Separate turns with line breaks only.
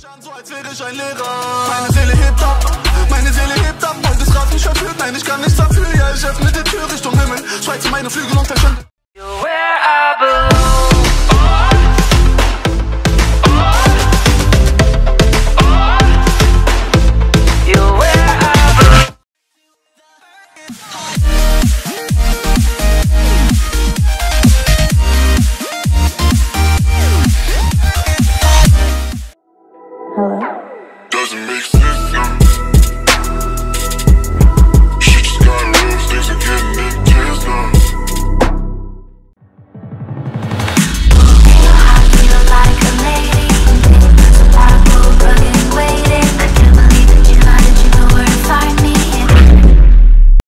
So als wäre ich ein Lehrer. Meine Seele hebt ab, heute ist Rad mich verführt. Nein, ich kann nichts dafür, ja, ich öffne die Tür Richtung Himmel. Schweize meine Flügel und verschwinde.